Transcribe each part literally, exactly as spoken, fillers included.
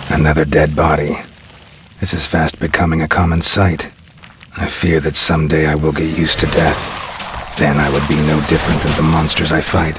Another dead body. This is fast becoming a common sight. I fear that someday I will get used to death. Then I would be no different than the monsters I fight.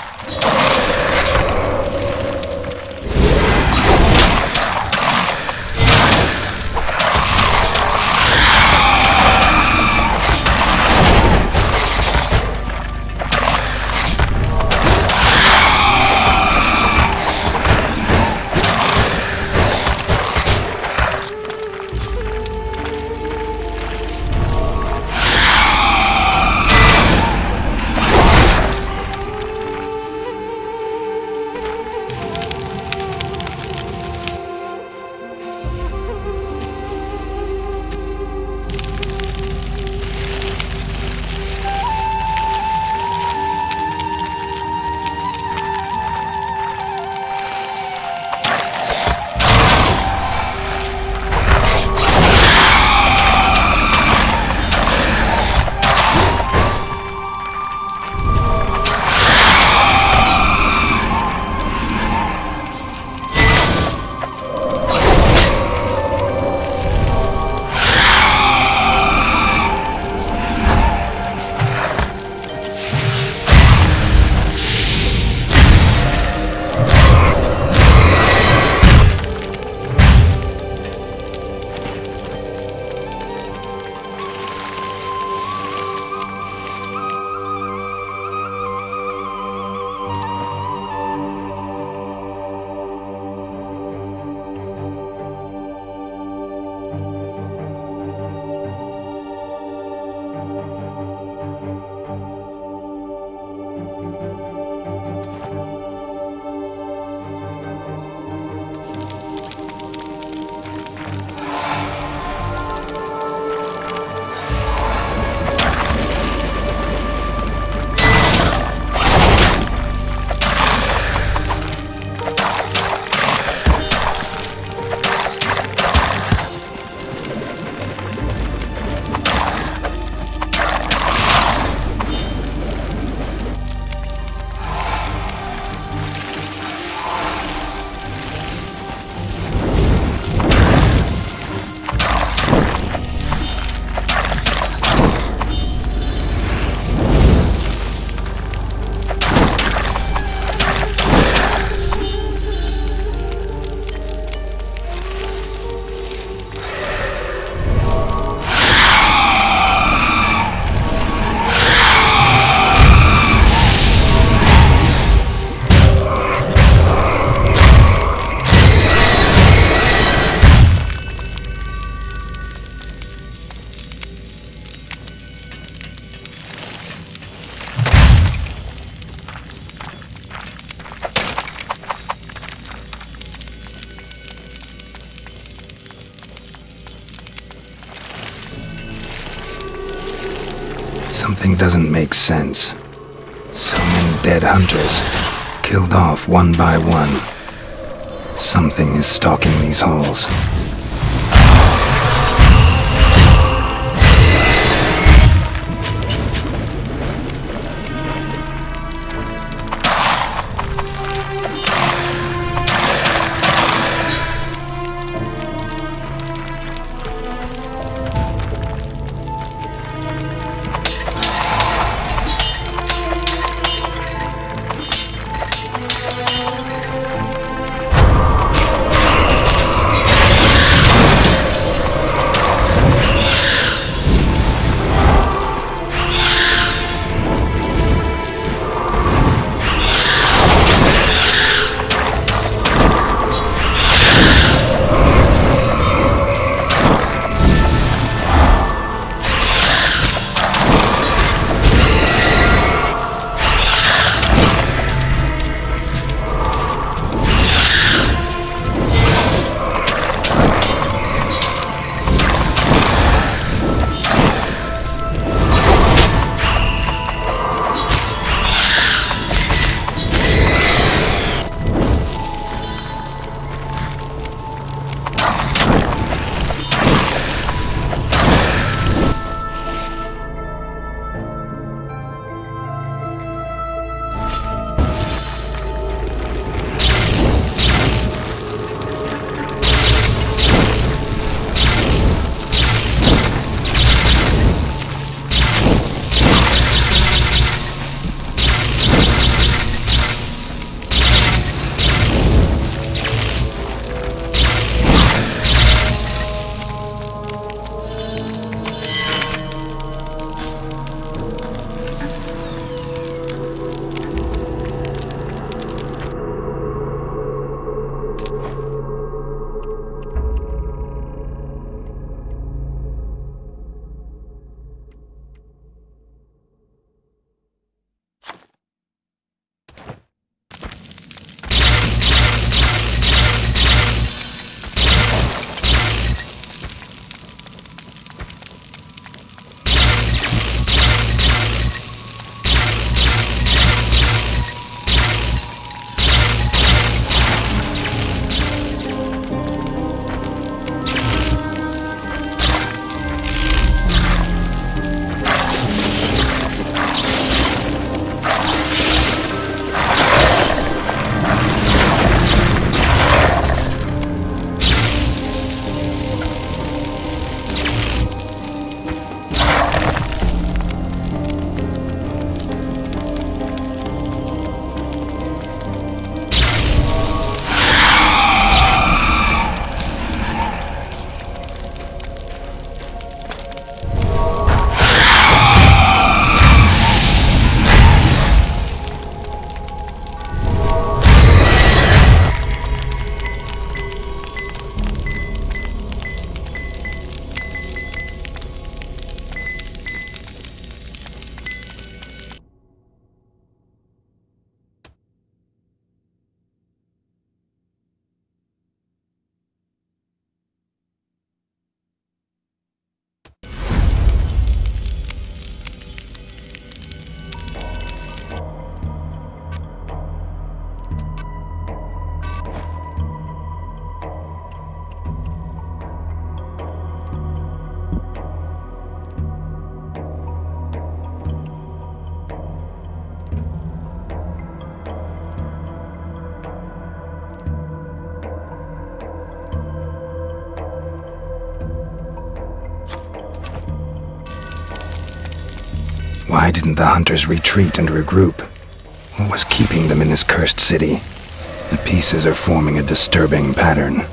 Something doesn't make sense. So many dead hunters, killed off one by one. Something is stalking these halls. Why didn't the hunters retreat and regroup? What was keeping them in this cursed city? The pieces are forming a disturbing pattern.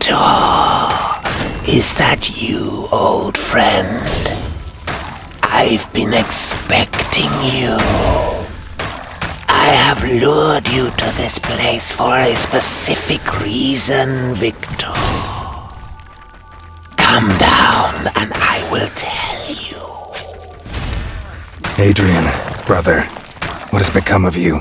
Victor, is that you, old friend? I've been expecting you. I have lured you to this place for a specific reason, Victor. Come down and I will tell you. Adrian, brother, what has become of you?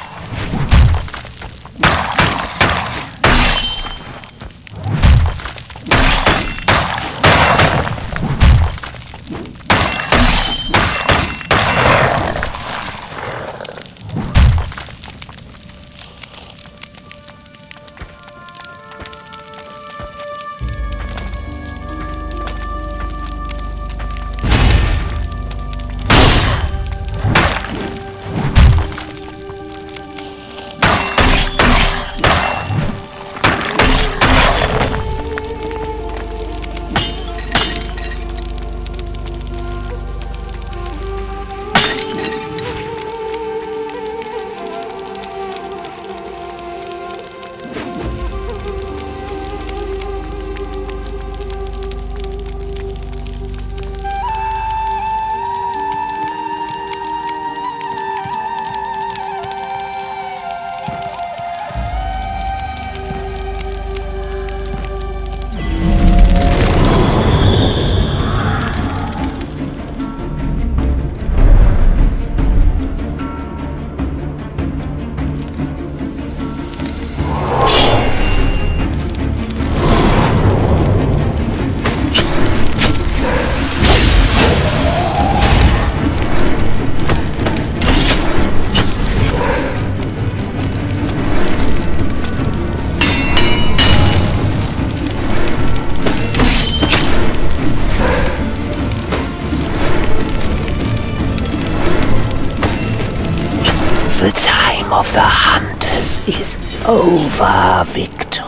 The time of the hunters is over, Victor.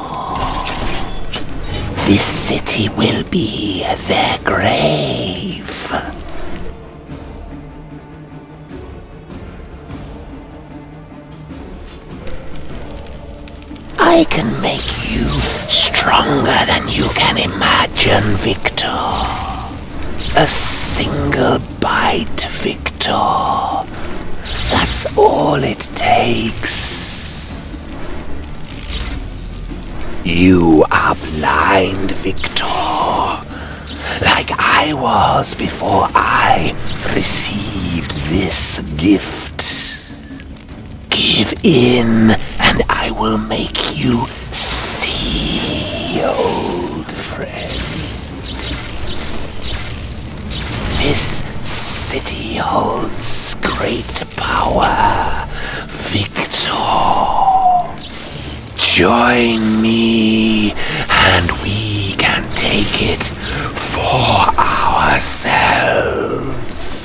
This city will be their grave. I can make you stronger than you can imagine, Victor. A single bite, Victor. That's all it takes. You are blind, Victor. Like I was before I received this gift. Give in, and I will make you see, old friend. This city holds great power, Victor. Join me, and we can take it for ourselves.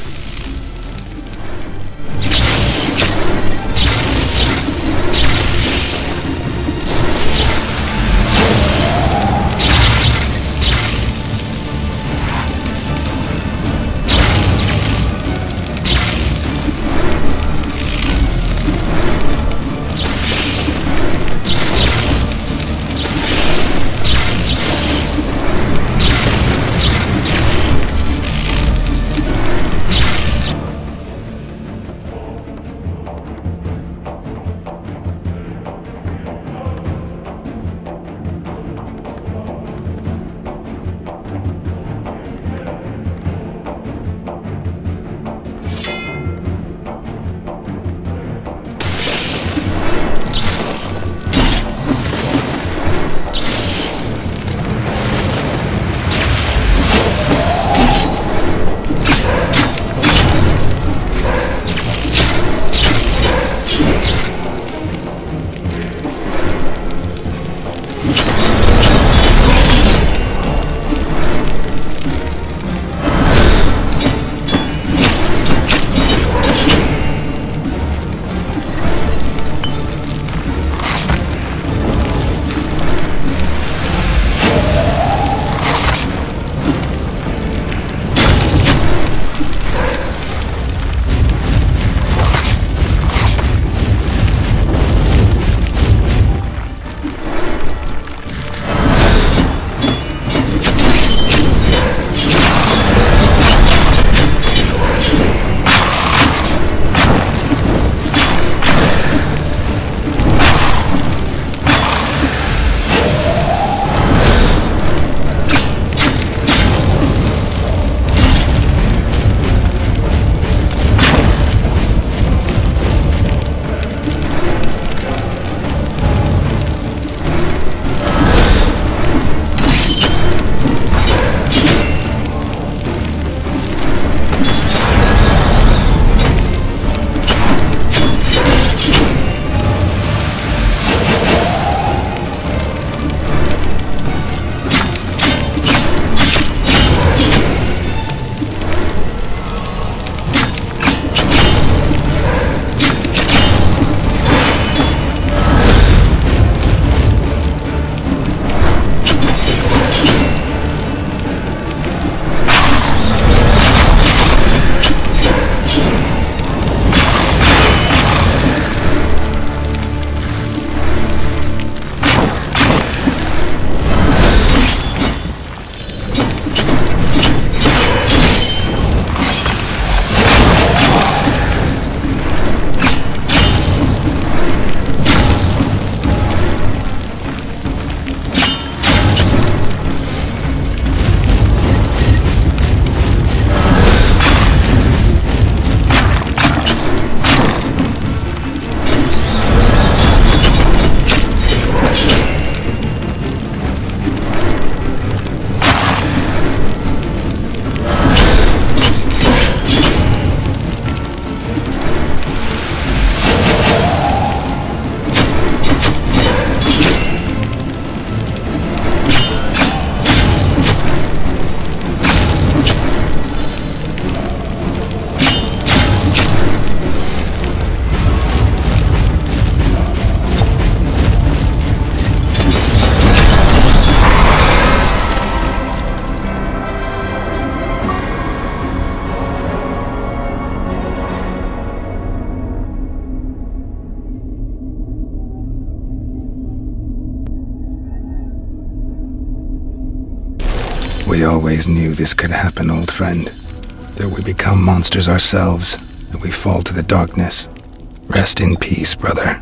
We always knew this could happen, old friend. That we become monsters ourselves, that we fall to the darkness. Rest in peace, brother.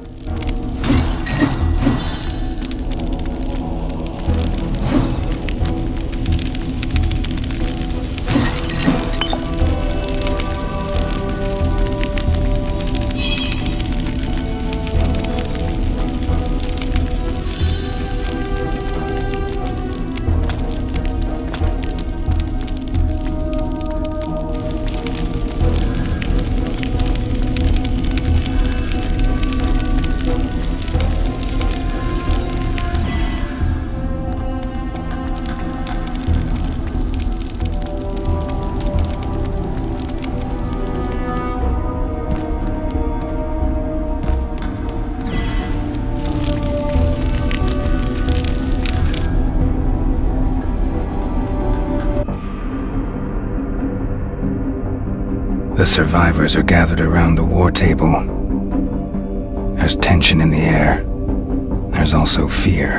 The survivors are gathered around the war table. There's tension in the air. There's also fear.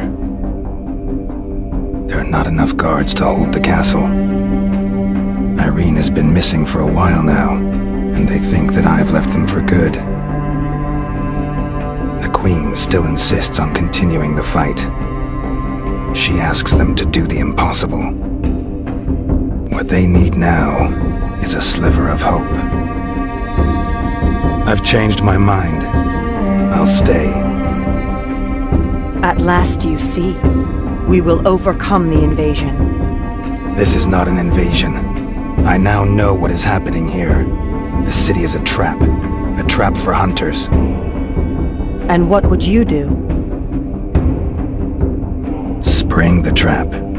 There are not enough guards to hold the castle. Irene has been missing for a while now, and they think that I've left them for good. The Queen still insists on continuing the fight. She asks them to do the impossible. What they need now is a sliver of hope. I've changed my mind. I'll stay. At last you see. We will overcome the invasion. This is not an invasion. I now know what is happening here. The city is a trap. A trap for hunters. And what would you do? Spring the trap.